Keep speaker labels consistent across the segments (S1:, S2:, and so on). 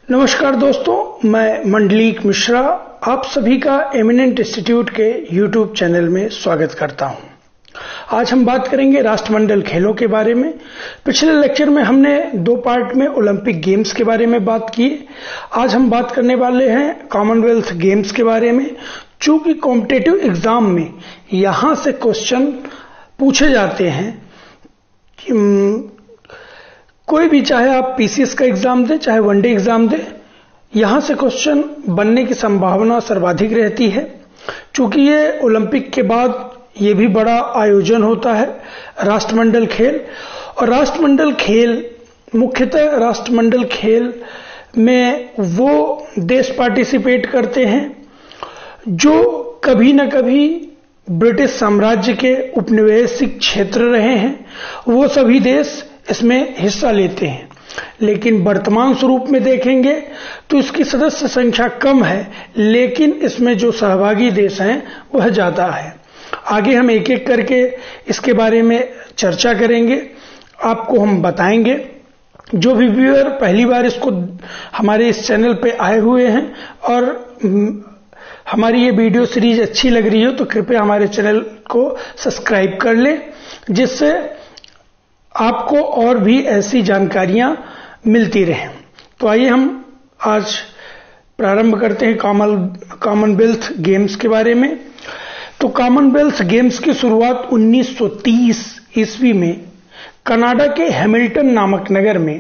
S1: नमस्कार दोस्तों, मैं मंडलीक मिश्रा आप सभी का एमिनेंट इंस्टीट्यूट के यूट्यूब चैनल में स्वागत करता हूं। आज हम बात करेंगे राष्ट्रमंडल खेलों के बारे में। पिछले लेक्चर में हमने दो पार्ट में ओलंपिक गेम्स के बारे में बात की। आज हम बात करने वाले हैं कॉमनवेल्थ गेम्स के बारे में। चूंकि कॉम्पिटिटिव एग्जाम में यहां से क्वेश्चन पूछे जाते हैं कि कोई भी, चाहे आप पीसीएस का एग्जाम दें चाहे वनडे एग्जाम दें, यहां से क्वेश्चन बनने की संभावना सर्वाधिक रहती है। चूंकि ये ओलंपिक के बाद ये भी बड़ा आयोजन होता है राष्ट्रमंडल खेल। और राष्ट्रमंडल खेल मुख्यतः राष्ट्रमंडल खेल में वो देश पार्टिसिपेट करते हैं जो कभी न कभी ब्रिटिश साम्राज्य के उपनिवेशिक क्षेत्र रहे हैं। वो सभी देश इसमें हिस्सा लेते हैं, लेकिन वर्तमान स्वरूप में देखेंगे तो इसकी सदस्य संख्या कम है, लेकिन इसमें जो सहभागी देश हैं वह ज्यादा है। आगे हम एक एक करके इसके बारे में चर्चा करेंगे, आपको हम बताएंगे। जो भी व्यूअर पहली बार इसको हमारे इस चैनल पे आए हुए हैं और हमारी ये वीडियो सीरीज अच्छी लग रही हो तो कृपया हमारे चैनल को सब्सक्राइब कर लें, जिससे आपको और भी ऐसी जानकारियां मिलती रहें। तो आइए हम आज प्रारंभ करते हैं कॉमनवेल्थ गेम्स के बारे में। तो कॉमनवेल्थ गेम्स की शुरुआत 1930 ईस्वी में कनाडा के हैमिल्टन नामक नगर में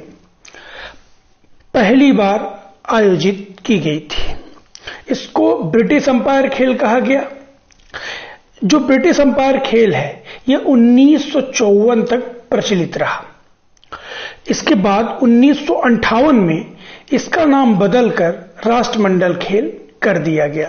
S1: पहली बार आयोजित की गई थी। इसको ब्रिटिश अंपायर खेल कहा गया। जो ब्रिटिश अंपायर खेल है यह 1954 तक प्रचलित रहा। इसके बाद 1958 में इसका नाम बदलकर राष्ट्रमंडल खेल कर दिया गया।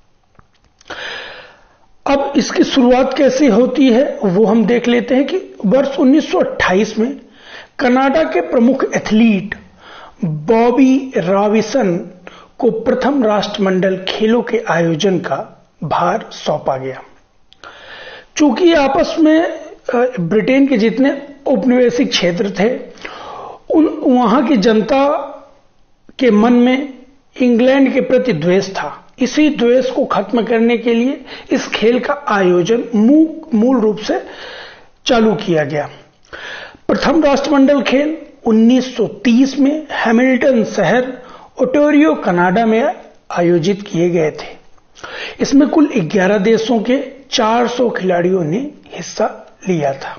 S1: अब इसकी शुरुआत कैसे होती है वो हम देख लेते हैं कि वर्ष 1928 में कनाडा के प्रमुख एथलीट बॉबी रॉबिसन को प्रथम राष्ट्रमंडल खेलों के आयोजन का भार सौंपा गया। चूंकि आपस में ब्रिटेन के जितने उपनिवेशिक क्षेत्र थे वहां की जनता के मन में इंग्लैंड के प्रति द्वेष था। इसी द्वेष को खत्म करने के लिए इस खेल का आयोजन मूल रूप से चालू किया गया। प्रथम राष्ट्रमंडल खेल 1930 में हैमिल्टन शहर ओंटारियो कनाडा में आयोजित किए गए थे। इसमें कुल 11 देशों के 400 खिलाड़ियों ने हिस्सा लिया था।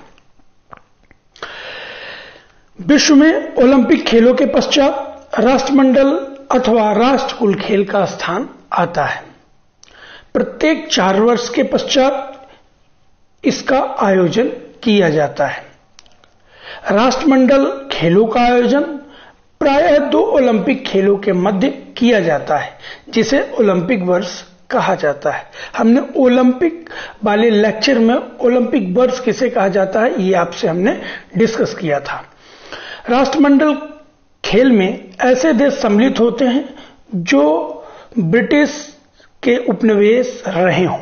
S1: विश्व में ओलंपिक खेलों के पश्चात राष्ट्रमंडल अथवा राष्ट्रकुल खेल का स्थान आता है। प्रत्येक 4 वर्ष के पश्चात इसका आयोजन किया जाता है। राष्ट्रमंडल खेलों का आयोजन प्रायः 2 ओलंपिक खेलों के मध्य किया जाता है, जिसे ओलंपिक वर्ष कहा जाता है। हमने ओलंपिक वाले लेक्चर में ओलंपिक वर्ष किसे कहा जाता है ये आपसे हमने डिस्कस किया था। राष्ट्रमंडल खेल में ऐसे देश सम्मिलित होते हैं जो ब्रिटिश के उपनिवेश रहे हों।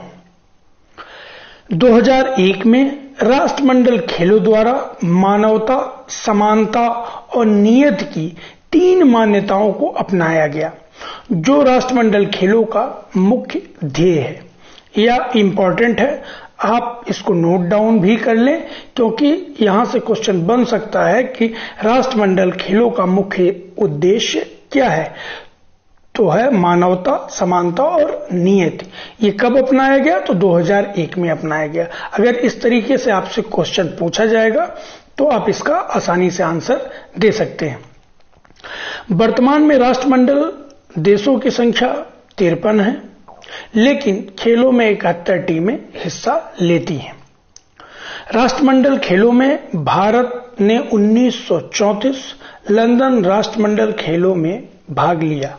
S1: 2001 में राष्ट्रमंडल खेलों द्वारा मानवता, समानता और नियत की 3 मान्यताओं को अपनाया गया, जो राष्ट्रमंडल खेलों का मुख्य ध्येय है या इंपॉर्टेंट है। आप इसको नोट डाउन भी कर लें, क्योंकि यहां से क्वेश्चन बन सकता है कि राष्ट्रमंडल खेलों का मुख्य उद्देश्य क्या है। तो है मानवता, समानता और नियति। ये कब अपनाया गया? तो 2001 में अपनाया गया। अगर इस तरीके से आपसे क्वेश्चन पूछा जाएगा तो आप इसका आसानी से आंसर दे सकते हैं। वर्तमान में राष्ट्रमंडल देशों की संख्या 53 है, लेकिन खेलों में 71 टीमें हिस्सा लेती हैं। राष्ट्रमंडल खेलों में भारत ने 1934 लंदन राष्ट्रमंडल खेलों में भाग लिया।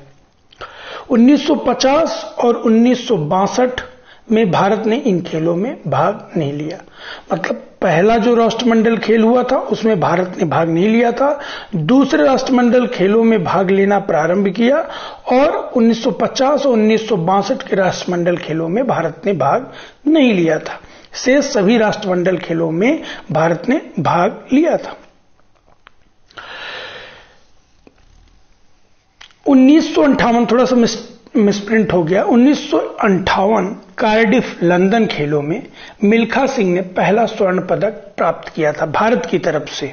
S1: 1950 और 1962 में भारत ने इन खेलों में भाग नहीं लिया। मतलब पहला जो राष्ट्रमंडल खेल हुआ था उसमें भारत ने भाग नहीं लिया था। दूसरे राष्ट्रमंडल खेलों में भाग लेना प्रारंभ किया और 1950 और 1962 के राष्ट्रमंडल खेलों में भारत ने भाग नहीं लिया था। शेष सभी राष्ट्रमंडल खेलों में भारत ने भाग लिया था। 1958 थोड़ा सा मिसप्रिंट हो गया। 1958 कार्डिफ लंदन खेलों में मिल्खा सिंह ने पहला स्वर्ण पदक प्राप्त किया था भारत की तरफ से।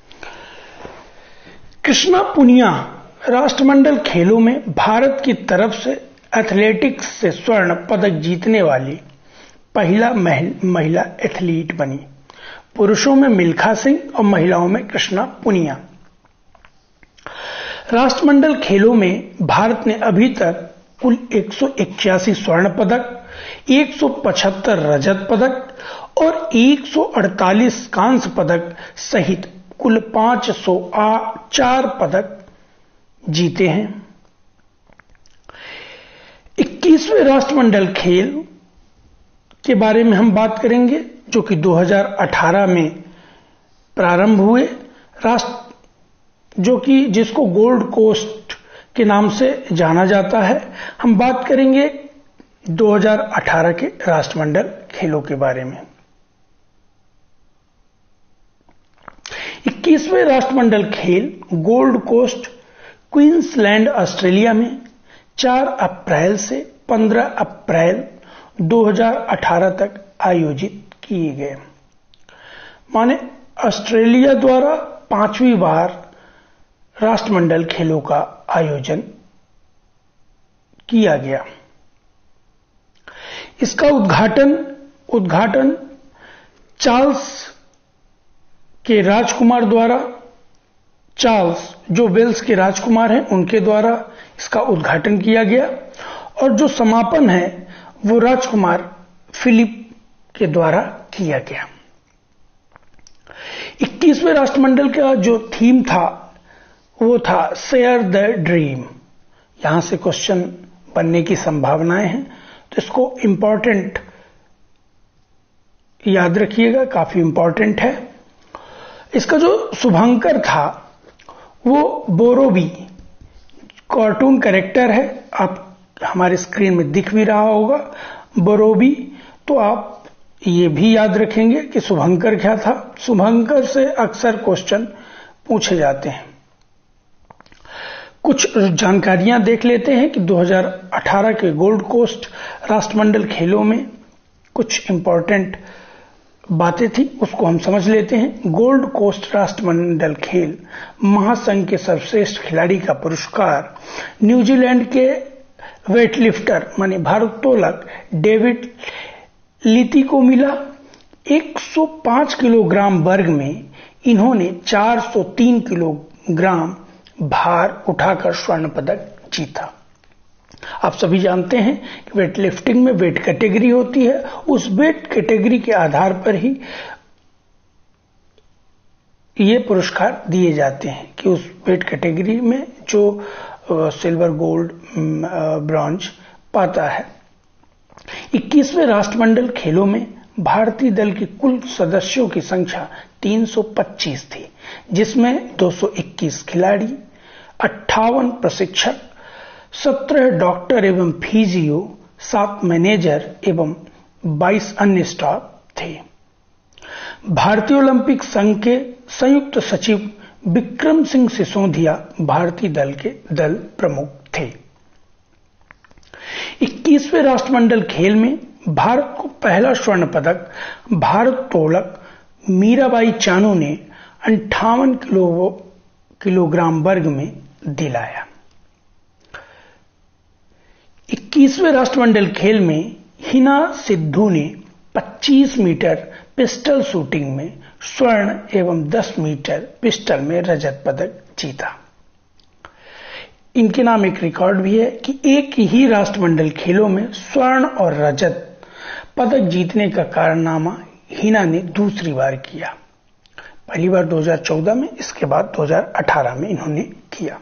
S1: कृष्णा पुनिया राष्ट्रमंडल खेलों में भारत की तरफ से एथलेटिक्स से स्वर्ण पदक जीतने वाली पहला महिला एथलीट बनी। पुरुषों में मिल्खा सिंह और महिलाओं में कृष्णा पुनिया। राष्ट्रमंडल खेलों में भारत ने अभी तक कुल 181 स्वर्ण पदक, 175 रजत पदक और 148 कांस्य पदक सहित कुल 504 पदक जीते हैं। 21वें राष्ट्रमंडल खेल के बारे में हम बात करेंगे, जो कि 2018 में प्रारंभ हुए, जो कि जिसको गोल्ड कोस्ट के नाम से जाना जाता है। हम बात करेंगे 2018 के राष्ट्रमंडल खेलों के बारे में। 21वें राष्ट्रमंडल खेल गोल्ड कोस्ट क्वींसलैंड ऑस्ट्रेलिया में 4 अप्रैल से 15 अप्रैल 2018 तक आयोजित किए गए। माने ऑस्ट्रेलिया द्वारा 5वीं बार राष्ट्रमंडल खेलों का आयोजन किया गया। इसका उद्घाटन चार्ल्स के राजकुमार द्वारा, चार्ल्स जो वेल्स के राजकुमार हैं उनके द्वारा इसका उद्घाटन किया गया, और जो समापन है वो राजकुमार फिलिप के द्वारा किया गया। 21वें राष्ट्रमंडल का जो थीम था वो था शेयर द ड्रीम। यहां से क्वेश्चन बनने की संभावनाएं हैं, तो इसको इंपॉर्टेंट याद रखिएगा, काफी इंपॉर्टेंट है। इसका जो शुभंकर था वो बोरोबी कार्टून कैरेक्टर है, आप हमारे स्क्रीन में दिख भी रहा होगा बोरोबी। तो आप ये भी याद रखेंगे कि शुभंकर क्या था। शुभंकर से अक्सर क्वेश्चन पूछे जाते हैं। कुछ जानकारियां देख लेते हैं कि 2018 के गोल्ड कोस्ट राष्ट्रमंडल खेलों में कुछ इंपॉर्टेंट बातें थी, उसको हम समझ लेते हैं। गोल्ड कोस्ट राष्ट्रमंडल खेल महासंघ के सर्वश्रेष्ठ खिलाड़ी का पुरस्कार न्यूजीलैंड के वेटलिफ्टर माने भारोत्तोलक डेविड लीती को मिला। 105 किलोग्राम वर्ग में इन्होंने 403 किलोग्राम भार उठाकर स्वर्ण पदक जीता। आप सभी जानते हैं कि वेट लिफ्टिंग में वेट कैटेगरी होती है, उस वेट कैटेगरी के आधार पर ही ये पुरस्कार दिए जाते हैं कि उस वेट कैटेगरी में जो सिल्वर, गोल्ड, ब्रॉन्ज पाता है। 21वें राष्ट्रमंडल खेलों में भारतीय दल के कुल सदस्यों की संख्या 325 थी, जिसमें 221 खिलाड़ी, 58 प्रशिक्षक, 17 डॉक्टर एवं फिजियो, 7 मैनेजर एवं 22 अन्य स्टाफ थे। भारतीय ओलंपिक संघ के संयुक्त सचिव विक्रम सिंह सिसोदिया भारतीय दल के दल प्रमुख थे। 21वें राष्ट्रमंडल खेल में भारत को पहला स्वर्ण पदक भारोत्तोलक मीराबाई चानू ने 58 किलोग्राम वर्ग में दिलाया। 21वें राष्ट्रमंडल खेल में हिना सिद्धू ने 25 मीटर पिस्टल शूटिंग में स्वर्ण एवं 10 मीटर पिस्टल में रजत पदक जीता। इनके नाम एक रिकॉर्ड भी है कि एक ही राष्ट्रमंडल खेलों में स्वर्ण और रजत पदक जीतने का कारनामा हिना ने दूसरी बार किया। पहली बार 2014 में, इसके बाद 2018 में इन्होंने किया।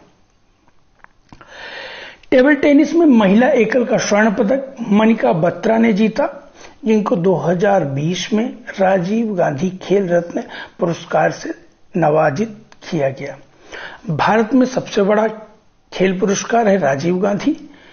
S1: टेबल टेनिस में महिला एकल का स्वर्ण पदक मनिका बत्रा ने जीता, जिनको 2020 में राजीव गांधी खेल रत्न पुरस्कार से नवाजित किया गया। भारत में सबसे बड़ा खेल पुरस्कार है राजीव गांधी,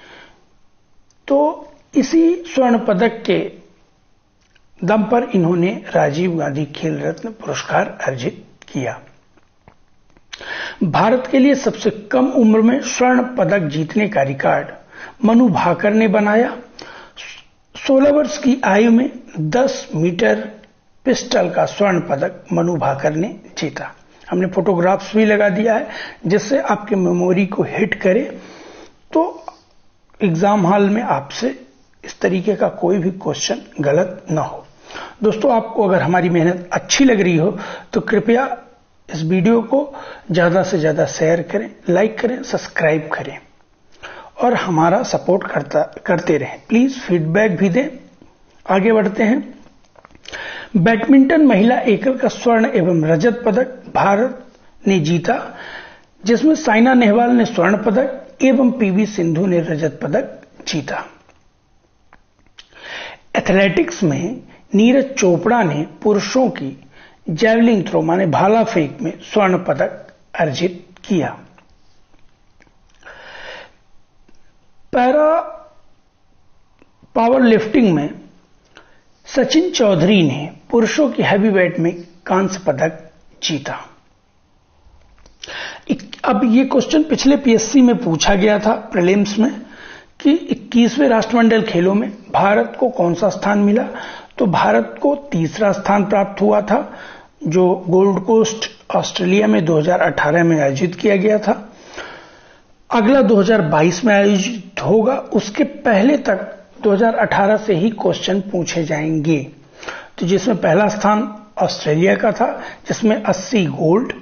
S1: तो इसी स्वर्ण पदक के दम पर इन्होंने राजीव गांधी खेल रत्न पुरस्कार अर्जित किया। भारत के लिए सबसे कम उम्र में स्वर्ण पदक जीतने का रिकॉर्ड मनु भाकर ने बनाया। 16 वर्ष की आयु में 10 मीटर पिस्टल का स्वर्ण पदक मनु भाकर ने जीता। हमने फोटोग्राफ्स भी लगा दिया है जिससे आपके मेमोरी को हिट करे तो एग्जाम हॉल में आपसे इस तरीके का कोई भी क्वेश्चन गलत ना हो। दोस्तों, आपको अगर हमारी मेहनत अच्छी लग रही हो तो कृपया इस वीडियो को ज्यादा से ज्यादा शेयर करें, लाइक करें, सब्सक्राइब करें और हमारा सपोर्ट करते रहें। प्लीज फीडबैक भी दें। आगे बढ़ते हैं। बैडमिंटन महिला एकल का स्वर्ण एवं रजत पदक भारत ने जीता, जिसमें साइना नेहवाल ने स्वर्ण पदक एवं पीवी सिंधु ने रजत पदक जीता। एथलेटिक्स में नीरज चोपड़ा ने पुरुषों की जैवलिन थ्रो माने भाला फेंक में स्वर्ण पदक अर्जित किया। पैरा पावर लिफ्टिंग में सचिन चौधरी ने पुरुषों की हैवीवेट में कांस्य पदक जीता। अब ये क्वेश्चन पिछले पीएससी में पूछा गया था प्रीलिम्स में कि 21वें राष्ट्रमंडल खेलों में भारत को कौन सा स्थान मिला। तो भारत को तीसरा स्थान प्राप्त हुआ था, जो गोल्ड कोस्ट ऑस्ट्रेलिया में 2018 में आयोजित किया गया था। अगला 2022 में आयोजित होगा, उसके पहले तक 2018 से ही क्वेश्चन पूछे जाएंगे। तो जिसमें पहला स्थान ऑस्ट्रेलिया का था, जिसमें 80 गोल्ड,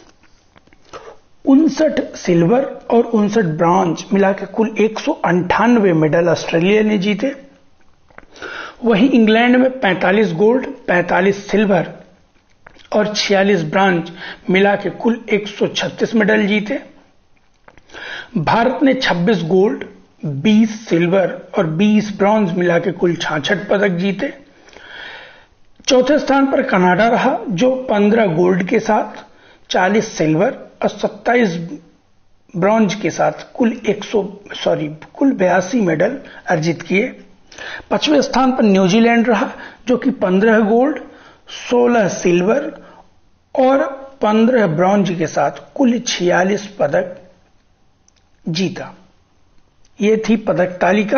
S1: 59 सिल्वर और 59 ब्रॉन्ज मिलाकर कुल 198 मेडल ऑस्ट्रेलिया ने जीते। वहीं इंग्लैंड में 45 गोल्ड, 45 सिल्वर और 46 ब्रॉन्ज मिला के कुल 136 मेडल जीते। भारत ने 26 गोल्ड, 20 सिल्वर और 20 ब्रॉन्ज मिला के कुल 66 पदक जीते। चौथे स्थान पर कनाडा रहा, जो 15 गोल्ड के साथ 40 सिल्वर और 27 ब्रॉन्ज के साथ कुल 82 मेडल अर्जित किए। 5वें स्थान पर न्यूजीलैंड रहा, जो कि 15 गोल्ड, 16 सिल्वर और 15 ब्रॉन्ज के साथ कुल 46 पदक जीता। ये थी पदक तालिका।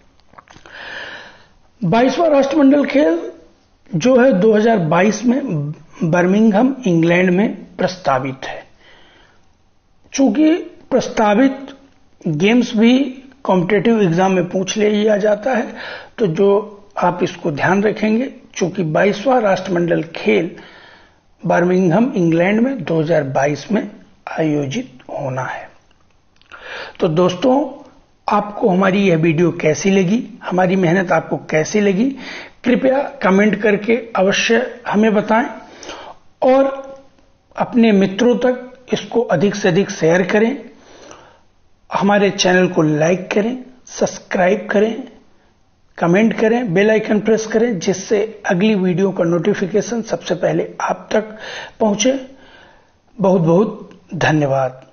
S1: 22वां राष्ट्रमंडल खेल जो है 2022 में बर्मिंघम इंग्लैंड में प्रस्तावित है। चूंकि प्रस्तावित गेम्स भी कॉम्पिटिटिव एग्जाम में पूछ लिया जाता है, तो जो आप इसको ध्यान रखेंगे, चूंकि 22वां राष्ट्रमंडल खेल बर्मिंघम इंग्लैंड में 2022 में आयोजित होना है। तो दोस्तों, आपको हमारी यह वीडियो कैसी लगी, हमारी मेहनत आपको कैसी लगी, कृपया कमेंट करके अवश्य हमें बताएं और अपने मित्रों तक इसको अधिक से अधिक शेयर करें। हमारे चैनल को लाइक करें, सब्सक्राइब करें, कमेंट करें, बेल आइकन प्रेस करें, जिससे अगली वीडियो का नोटिफिकेशन सबसे पहले आप तक पहुंचे। बहुत बहुत धन्यवाद।